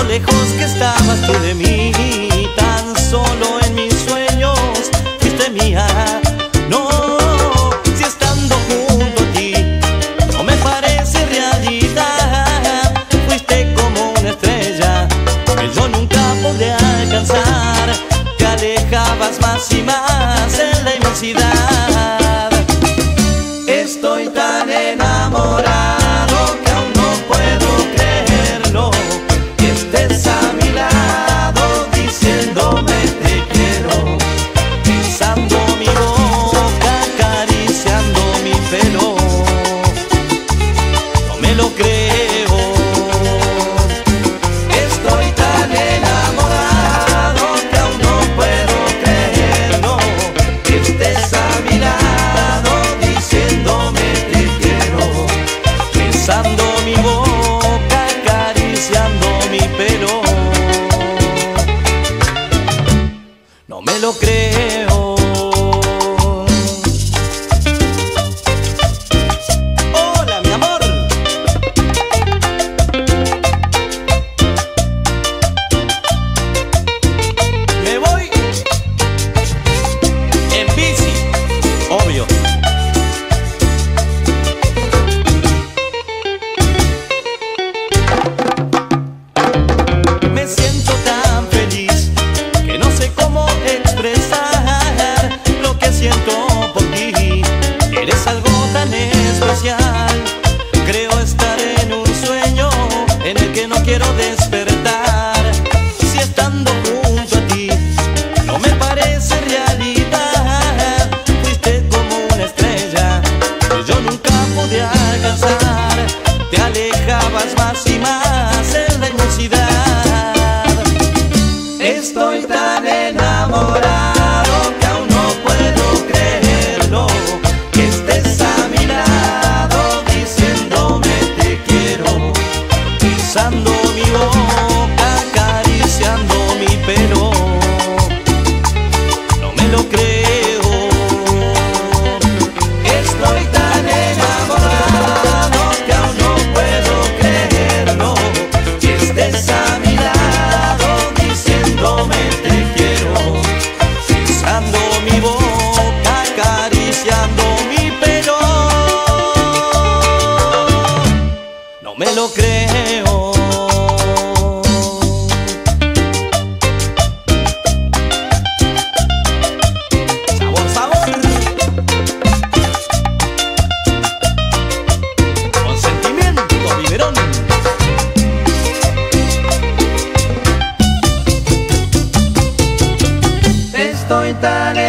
lo lejos que estabas tú de mí. Tan solo en mis sueños fuiste mía. No, si estando junto a ti no me parece realidad. Fuiste como una estrella que yo nunca podré alcanzar. Te alejabas más y más en la inmensidad. Estoy tan enamorado que aún no puedo creerlo, que estés a mi lado diciéndome te quiero, besando mi boca, acariciando mi pelo. No me lo creo. Estoy tan enamorado que aún no puedo creerlo, que estés a mi lado diciéndome te quiero, besando mi boca, acariciando mi pelo. No me lo creo. Hola, mi amor. Me voy en bici, obvio. Me siento tan feliz que no sé cómo expresar lo que siento por ti. Eres algo tan especial. Creo estar en un sueño en el que no quiero despertar. Si estando junto a ti no me parece realidad. Fuiste como una estrella que yo nunca pude alcanzar. Te alejabas más y más en la inmensidad. Estoy tan enamorado que aún no puedo creerlo, que estés a mi lado diciéndome te quiero, besando mi boca, acariciando mi pelo. No me lo creo. Estoy tan enamorado que aún no puedo creerlo, que estés a mi lado diciéndome te quiero, besando mi boca, acariciando mi pelo. No me lo creo. Sabor, sabor. Con sentimiento, biberón. Estoy tan